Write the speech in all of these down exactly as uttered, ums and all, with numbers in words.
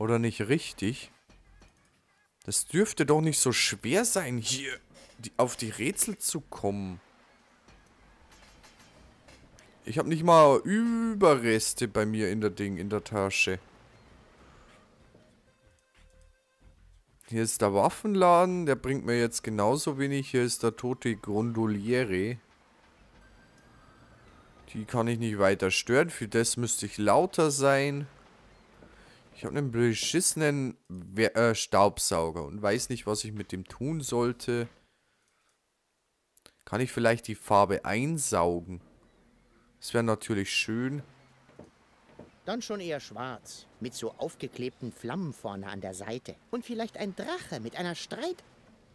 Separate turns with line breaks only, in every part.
Oder nicht richtig? Das dürfte doch nicht so schwer sein, hier die, auf die Rätsel zu kommen. Ich habe nicht mal Überreste bei mir in der Ding, in der Tasche. Hier ist der Waffenladen, der bringt mir jetzt genauso wenig. Hier ist der tote Gondoliere. Die kann ich nicht weiter stören, für das müsste ich lauter sein. Ich habe einen beschissenen We äh, Staubsauger und weiß nicht, was ich mit dem tun sollte. Kann ich vielleicht die Farbe einsaugen? Das wäre natürlich schön.
Dann schon eher schwarz, mit so aufgeklebten Flammen vorne an der Seite. Und vielleicht ein Drache mit einer Streit...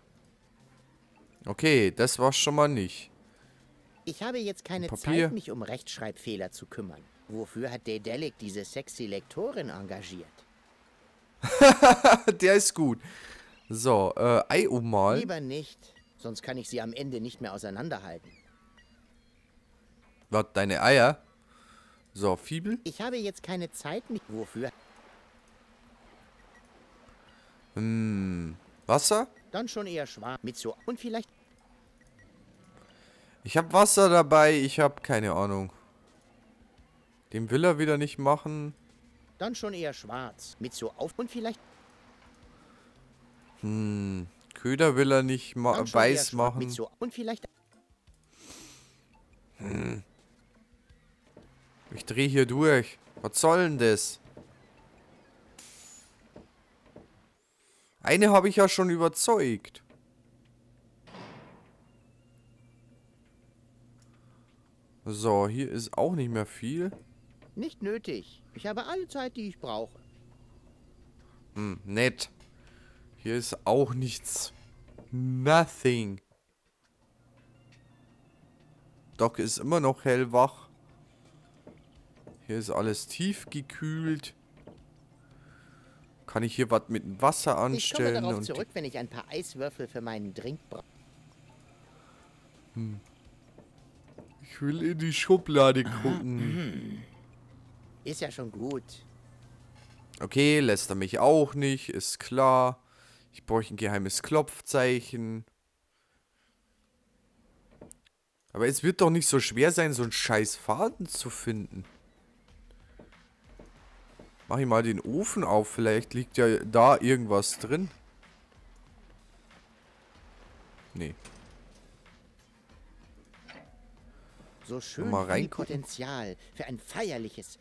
Okay, das war's schon mal nicht.
Ich habe jetzt keine
Papier.
Zeit, mich um Rechtschreibfehler zu kümmern. Wofür hat Daedalic diese sexy Lektorin engagiert?
Der ist gut. So, äh, Ei ummalen.
Lieber nicht, sonst kann ich sie am Ende nicht mehr auseinanderhalten.
Was, deine Eier? So, Fibel.
Ich habe jetzt keine Zeit, mich... Wofür?
Hm, Wasser?
Dann schon eher schwarz, mit so... Und vielleicht...
Ich habe Wasser dabei, ich habe keine Ahnung. Den will er wieder nicht machen.
Dann schon eher schwarz, mit so auf... Und vielleicht...
Hm, Köder will er nicht ma
Dann schon eher
weiß
schwarz,
machen.
mit so... Und vielleicht...
Hm. Ich drehe hier durch. Was soll denn das? Eine habe ich ja schon überzeugt. So, hier ist auch nicht mehr viel.
Nicht nötig. Ich habe alle Zeit, die ich brauche.
Hm, nett. Hier ist auch nichts. Nothing. Doc ist immer noch hellwach. Hier ist alles tiefgekühlt. Kann ich hier was mit dem Wasser anstellen?
Ich komme darauf
und
zurück, wenn ich ein paar Eiswürfel für meinen Drink brauche.
Hm. Ich will in die Schublade gucken.
Ist ja schon gut.
Okay, lässt er mich auch nicht, ist klar. Ich bräuchte ein geheimes Klopfzeichen. Aber es wird doch nicht so schwer sein, so einen scheiß Faden zu finden. Mach ich mal den Ofen auf, vielleicht liegt ja da irgendwas drin. Nee.
So schön
Mal
viel
reingucken.
Potenzial für ein feierliches...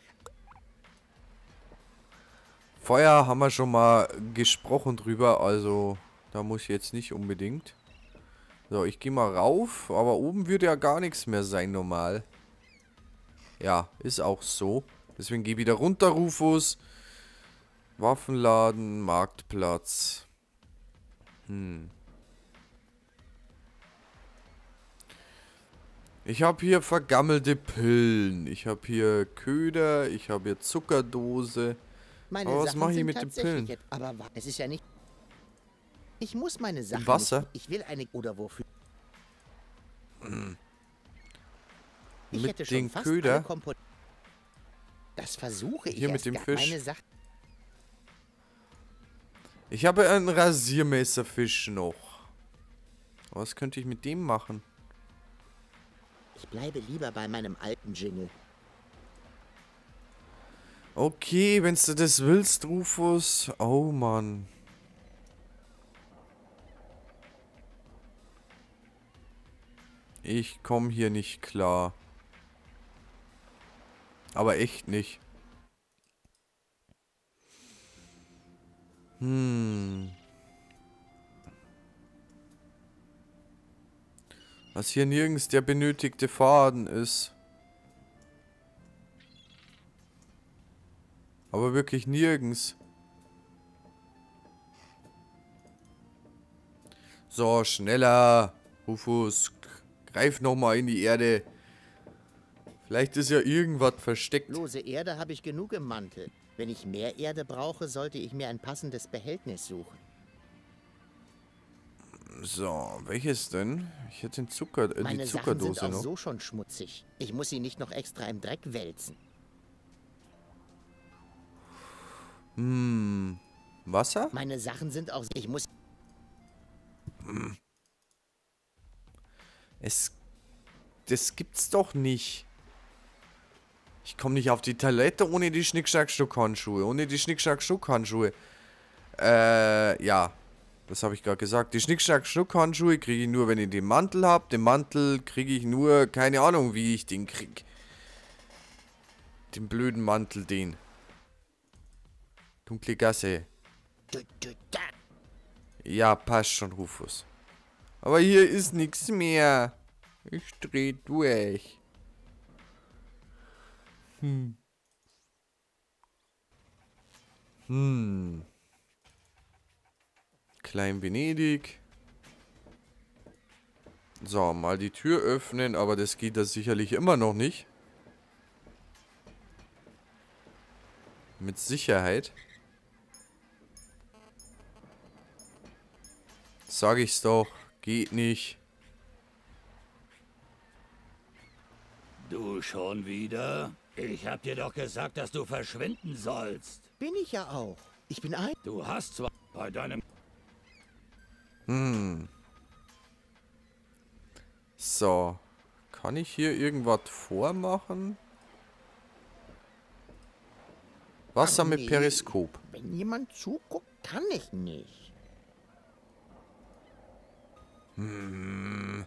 Feuer haben wir schon mal gesprochen drüber, also da muss ich jetzt nicht unbedingt. So, ich gehe mal rauf, aber oben würde ja gar nichts mehr sein normal. Ja, ist auch so. Deswegen geh wieder runter, Rufus. Waffenladen, Marktplatz. Hm. Ich habe hier vergammelte Pillen. Ich habe hier Köder. Ich habe hier Zuckerdose.
Meine
Aber was
Sachen
mache ich
sind
mit den
tatsächlich
Pillen?
et- Aber wa- es ist ja nicht... Ich muss meine Sachen
Wasser?
nicht... Ich will eine... Oder wofür? Ich
Mit
hätte
den
schon fast
Köder?
alle Kompo... Das versuche ich
Hier mit
erst
dem
gar-
Fisch.
Meine Sachen...
Ich habe einen Rasiermesserfisch noch. Was könnte ich mit dem machen?
Ich bleibe lieber bei meinem alten Jingle.
Okay, wenn du das willst, Rufus. Oh, Mann. Ich komme hier nicht klar. Aber echt nicht. Hm. Was hier nirgends der benötigte Faden ist. Aber wirklich nirgends. So, schneller. Rufus, greif nochmal in die Erde. Vielleicht ist ja irgendwas versteckt.
Lose Erde habe ich genug im Mantel. Wenn ich mehr Erde brauche, sollte ich mir ein passendes Behältnis suchen.
So, welches denn? Ich hätte den Zucker, äh, die
Meine Sachen
Zuckerdose
sind auch
noch.
so schon schmutzig. Ich muss sie nicht noch extra im Dreck wälzen.
Hm. Wasser?
Meine Sachen sind auch... Ich muss...
Es... Das gibt's doch nicht. Ich komme nicht auf die Toilette ohne die Schnick-Schnack-Schnuck-Handschuhe. Ohne die Schnick-Schnack-Schnuck-Handschuhe. Äh, ja. Das habe ich gerade gesagt. Die Schnick-Schnack-Schnuck-Handschuhe kriege ich nur, wenn ich den Mantel habe. Den Mantel kriege ich nur... Keine Ahnung, wie ich den krieg. Den blöden Mantel, den. Dunkle Gasse.
Du, du, da.
Ja, passt schon, Rufus. Aber hier ist nichts mehr. Ich dreh durch. Hm. Hm. Klein Venedig. So, mal die Tür öffnen, aber das geht da sicherlich immer noch nicht. Mit Sicherheit. Sag ich's doch. Geht nicht.
Du schon wieder? Ich hab dir doch gesagt, dass du verschwinden sollst.
Bin ich ja auch. Ich bin ein...
Du hast zwar bei deinem...
Hm. So. Kann ich hier irgendwas vormachen? Wasser
Ach
mit
nee.
Periskop.
Wenn jemand zuguckt, kann ich nicht.
Hm.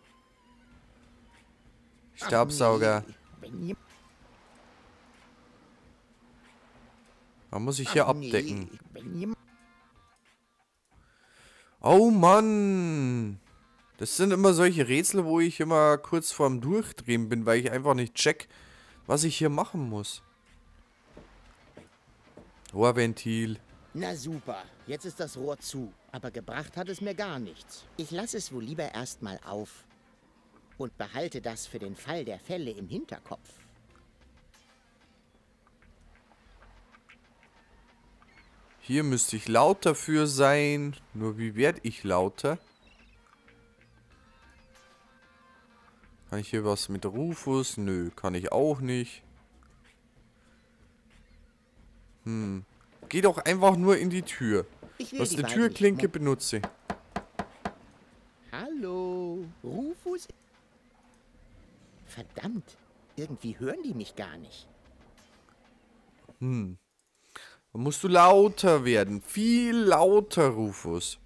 Ach
Staubsauger.
nee. Wenn je-
Man muss sich
Ach
hier
nee.
abdecken.
Wenn jemand...
Oh Mann. Das sind immer solche Rätsel, wo ich immer kurz vorm Durchdrehen bin, weil ich einfach nicht check, was ich hier machen muss. Rohrventil.
Na super, jetzt ist das Rohr zu. Aber gebracht hat es mir gar nichts. Ich lasse es wohl lieber erstmal auf. Und behalte das für den Fall der Fälle im Hinterkopf.
Hier müsste ich lauter für sein. Nur wie werde ich lauter? Kann ich hier was mit Rufus? Nö, kann ich auch nicht. Hm. Geh doch einfach nur in die Tür.
Ich will
Was
die
eine
beiden
Türklinke
nicht
benutze.
Hallo, Rufus? Verdammt, irgendwie hören die mich gar nicht.
Hm. Dann musst du lauter werden. Viel lauter, Rufus.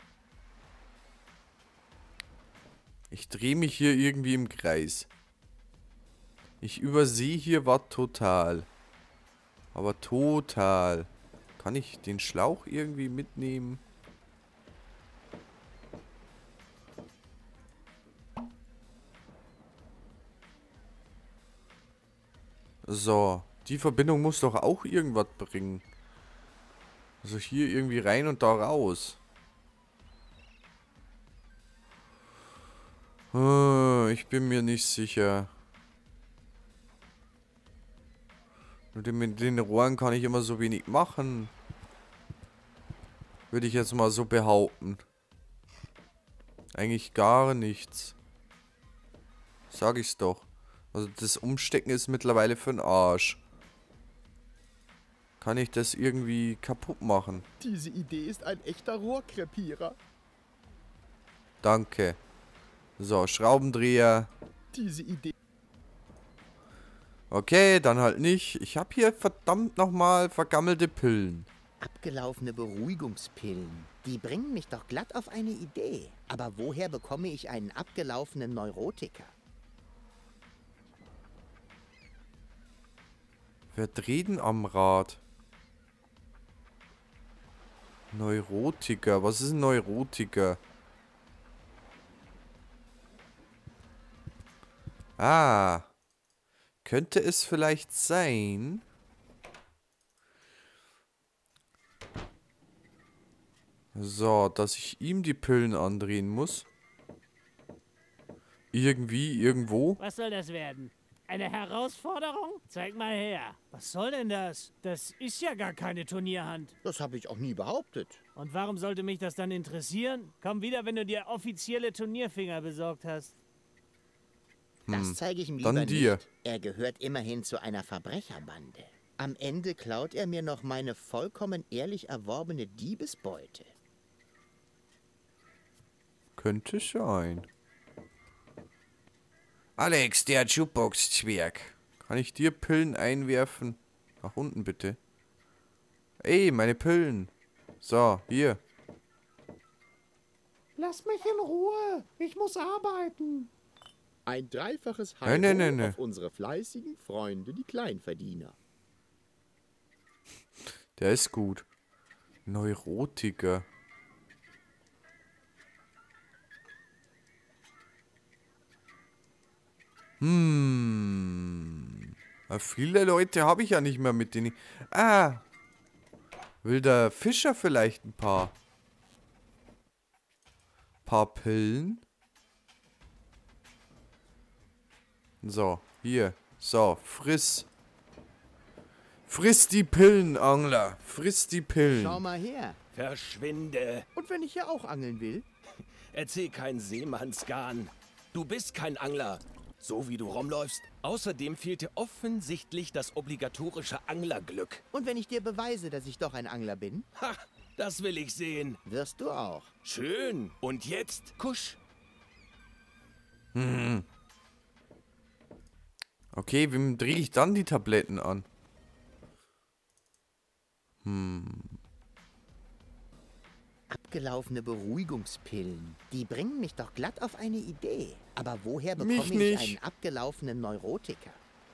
Ich drehe mich hier irgendwie im Kreis. Ich übersehe hier was total. Aber total. Kann ich den Schlauch irgendwie mitnehmen? So. Die Verbindung muss doch auch irgendwas bringen. Also hier irgendwie rein und da raus. Hm, ich bin mir nicht sicher. Mit den, mit den Rohren kann ich immer so wenig machen. Würde ich jetzt mal so behaupten. Eigentlich gar nichts. Sag ich's doch. Also das Umstecken ist mittlerweile für den Arsch. Kann ich das irgendwie kaputt machen?
Diese Idee ist ein echter Rohrkrepierer.
Danke. So, Schraubendreher.
Diese Idee...
Okay, dann halt nicht. Ich habe hier verdammt nochmal vergammelte Pillen.
Abgelaufene Beruhigungspillen. Die bringen mich doch glatt auf eine Idee. Aber woher bekomme ich einen abgelaufenen Neurotiker?
Verdrehen am Rad. Neurotiker. Was ist ein Neurotiker? Ah. Könnte es vielleicht sein... So, dass ich ihm die Pillen andrehen muss. Irgendwie, irgendwo.
Was soll das werden? Eine Herausforderung? Zeig mal her. Was soll denn das? Das ist ja gar keine Turnierhand.
Das habe ich auch nie behauptet.
Und warum sollte mich das dann interessieren? Komm wieder, wenn du dir offizielle Turnierfinger besorgt hast.
Das zeige ich ihm lieber
dann dir.
nicht. Er gehört immerhin zu einer Verbrecherbande. Am Ende klaut er mir noch meine vollkommen ehrlich erworbene Diebesbeute.
Könnte sein. Alex, der Jukebox-Zwerg. Kann ich dir Pillen einwerfen? Nach unten bitte. Ey, meine Pillen. So, hier.
Lass mich in Ruhe. Ich muss arbeiten.
Ein dreifaches
Nee,
Hallo
nee, nee, nee.
auf unsere fleißigen Freunde, die Kleinverdiener.
Der ist gut. Neurotiker. Hm. Aber viele Leute habe ich ja nicht mehr, mit denen ich... Ah. Will der Fischer vielleicht ein paar... Paar Pillen? So, hier. So, friss. Friss die Pillen, Angler. Friss die Pillen.
Schau mal her.
Verschwinde.
Und wenn ich hier auch angeln will?
Erzähl kein Seemannsgarn. Du bist kein Angler. So wie du rumläufst. Außerdem fehlt dir offensichtlich das obligatorische Anglerglück.
Und wenn ich dir beweise, dass ich doch ein Angler bin,
Ha, das will ich sehen.
wirst du auch.
Schön. Und jetzt, Kusch.
Okay, wem drehe ich dann die Tabletten an?
Abgelaufene Beruhigungspillen. Die bringen mich doch glatt auf eine Idee. Aber woher
Mich
bekomme ich
nicht.
einen abgelaufenen Neurotiker?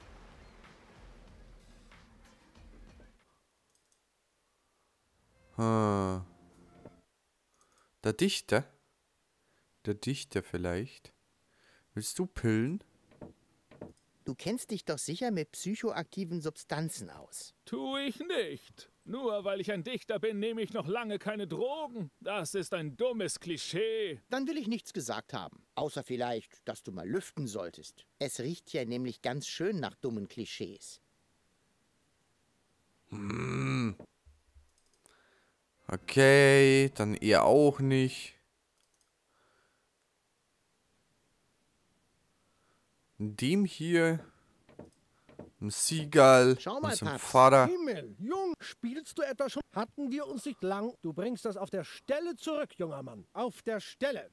Hm. Der Dichter? Der Dichter vielleicht? Willst du Pillen?
Du kennst dich doch sicher mit psychoaktiven Substanzen aus.
Tu ich nicht. Nur weil ich ein Dichter bin, nehme ich noch lange keine Drogen. Das ist ein dummes Klischee.
Dann will ich nichts gesagt haben. Außer vielleicht, dass du mal lüften solltest. Es riecht hier nämlich ganz schön nach dummen Klischees.
Okay, dann eher auch nicht. Dem hier. Ein Seagull.
Schau mal,
und so ein
Paps.
Vater.
Himmel, Jung, spielst du etwa schon? Hatten wir uns nicht lang? Du bringst das auf der Stelle zurück, junger Mann. Auf der Stelle.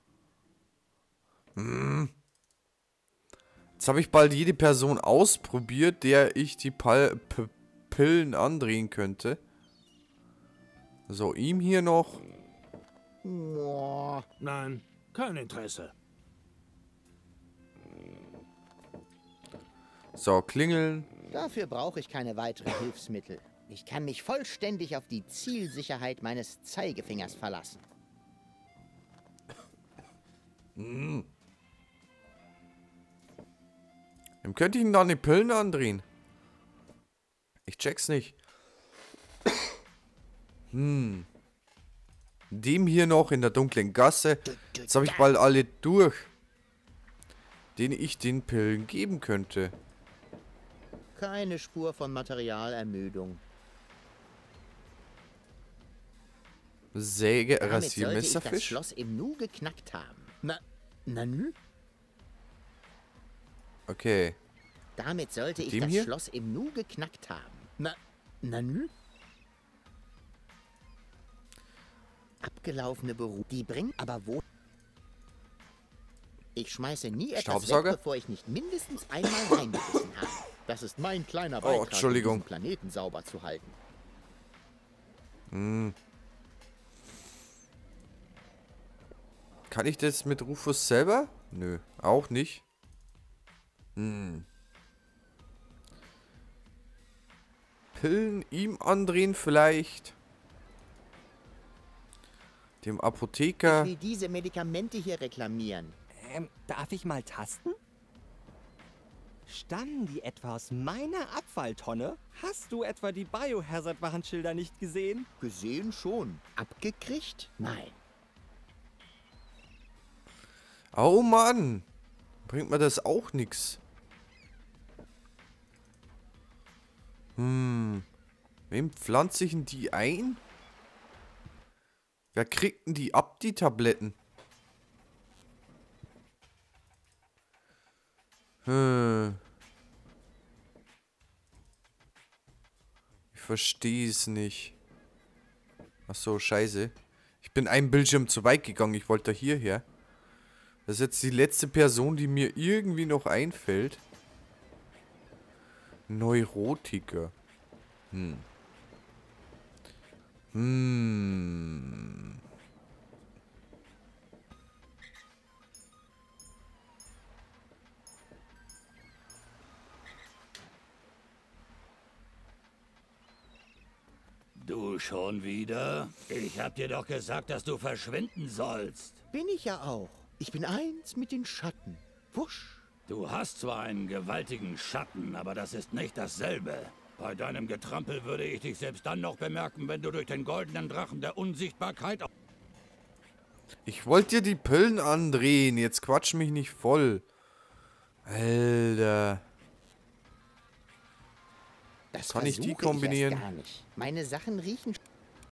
Jetzt habe ich bald jede Person ausprobiert, der ich die Pal P Pillen andrehen könnte. So, ihm hier noch.
Boah.
Nein, kein Interesse.
So, klingeln.
Dafür brauche ich keine weiteren Hilfsmittel. Ich kann mich vollständig auf die Zielsicherheit meines Zeigefingers verlassen.
Dem könnte ich ihn dann die Pillen andrehen. Ich check's nicht. Hm. Dem hier noch in der dunklen Gasse. Jetzt habe ich bald alle durch, denen ich den Pillen geben könnte.
Keine Spur von Materialermüdung.
Säge,
Damit sollte ich das
Rasiermesserfisch.
Schloss im Nu geknackt haben. Na, Nanu?
Okay.
Damit sollte ich
Dem
das
hier?
Schloss im Nu geknackt haben. Na, Nanu? Abgelaufene Berufe. Die bringen aber wo? Ich schmeiße nie etwas
Staubsauger?
weg, bevor ich nicht mindestens einmal reingebissen habe. Das ist mein kleiner
Oh,
Beitrag,
Entschuldigung.
um diesen Planeten sauber zu halten.
Kann ich das mit Rufus selber? Nö, auch nicht. Hm. Pillen ihm andrehen vielleicht. Dem
Ich
Apotheker.
will diese Medikamente hier reklamieren.
Ähm, darf ich mal tasten? Stammen die etwa aus meiner Abfalltonne? Hast du etwa die Biohazard-Warnschilder nicht gesehen?
Gesehen schon. Abgekriegt? Nein.
Oh Mann. Bringt mir das auch nix. Hm. Wem pflanze ich denn die ein? Wer kriegt denn die ab, die Tabletten? Hm. verstehe es nicht. Ach so, scheiße. Ich bin einen Bildschirm zu weit gegangen. Ich wollte da hierher. Das ist jetzt die letzte Person, die mir irgendwie noch einfällt. Neurotiker. Hm. Hm.
Du schon wieder? Ich hab dir doch gesagt, dass du verschwinden sollst.
Bin ich ja auch. Ich bin eins mit den Schatten. Wusch.
Du hast zwar einen gewaltigen Schatten, aber das ist nicht dasselbe. Bei deinem Getrampel würde ich dich selbst dann noch bemerken, wenn du durch den goldenen Drachen der Unsichtbarkeit...
Ich wollte dir die Pillen andrehen. Jetzt quatsch mich nicht voll. Alter.
Das
Kann ich die
versuche
kombinieren?
Ich erst gar nicht. Meine Sachen riechen...